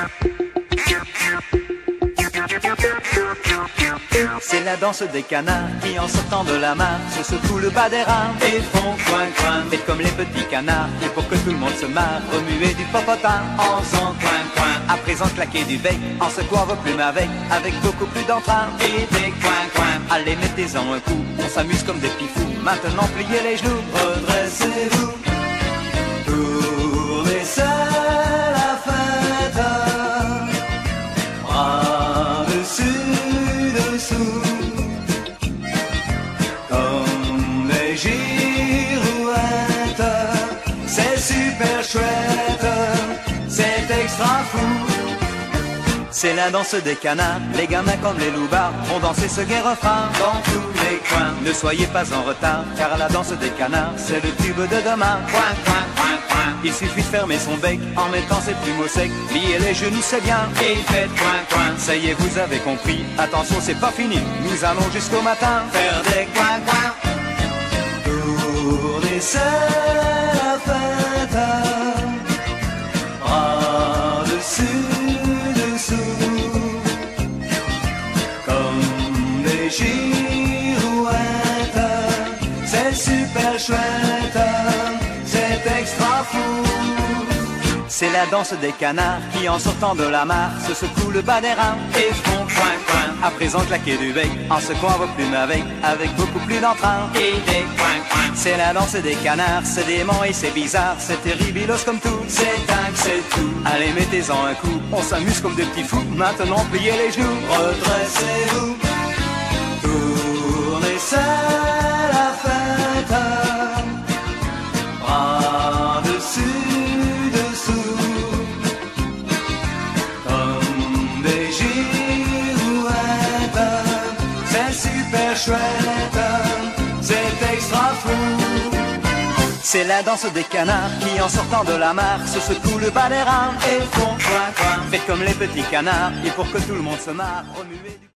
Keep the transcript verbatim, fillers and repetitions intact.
C'est la danse des canards qui en sortant de la mare se secouent le bas des reins et font coin coin. Faites comme les petits canards et pour que tout le monde se marre, remuez du popotin en faisant coin coin. À présent claquez du bec en secouant vos plumes avec, avec beaucoup plus d'entrain et des coin coin. Allez mettez-en un coup, on s'amuse comme des petits fous. Maintenant pliez les genoux, redressez-vous. Tournez seul la fête, bras dessus dessous, comme des girouettes. C'est super chouette, c'est extra fou. C'est la danse des canards, les gamins comme les loupards vont danser ce gai refrain dans tous les coins. Ne soyez pas en retard, car la danse des canards, c'est le tube de demain. Coin, coin, coin, coin. Il suffit de fermer son bec en mettant ses plumes au sec. Pliez les genoux, c'est bien, et faites coin, coin. Ça y est, vous avez compris, attention, c'est pas fini. Nous allons jusqu'au matin faire des coin, coin. Tournez seul la fête, bras dessus comme des girouettes. C'est super chouette, c'est extra fou. C'est la danse des canards qui en sortant de la mare se secouent le bas des reins et font coin coin. À présent claquez du bec en secouant vos plumes avec, avec beaucoup plus d'entrain et des coin coin. C'est la danse des canards, c'est dément et c'est bizarre, c'est terribilos comme tout, c'est dingue, c'est tout. Allez mettez-en un coup, on s'amuse comme des petits fous. Maintenant pliez les genoux, redressez-vous. Tournez seul la fête, bras dessus dessous, comme des girouettes. C'est super chouette, c'est extra fou. C'est la danse des canards qui en sortant de la mare se secouent le bas des reins et font coin coin. Faites comme les petits canards et pour que tout le monde se marre, remuez du